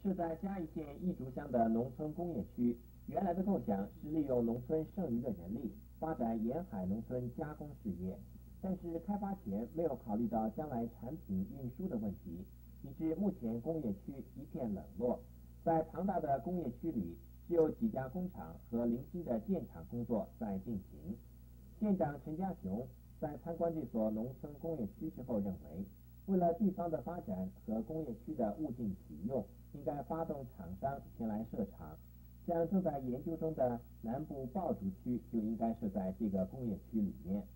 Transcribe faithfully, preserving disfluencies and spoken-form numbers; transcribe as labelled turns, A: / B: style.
A: 设在嘉义县义竹乡的农村工业区，原来的构想是利用农村剩余的人力，发展沿海农村加工事业，但是开发前没有考虑到将来产品运输的问题，以致目前工业区一片冷落。在庞大的工业区里，只有几家工厂和零星的建厂工作在进行。县长陈家雄在参观这所农村工业区之后认为，为了地方的发展和工业区的物尽其用，应该发动厂商前来设厂。像正在研究中的南部爆竹区就应该设在这个工业区里面。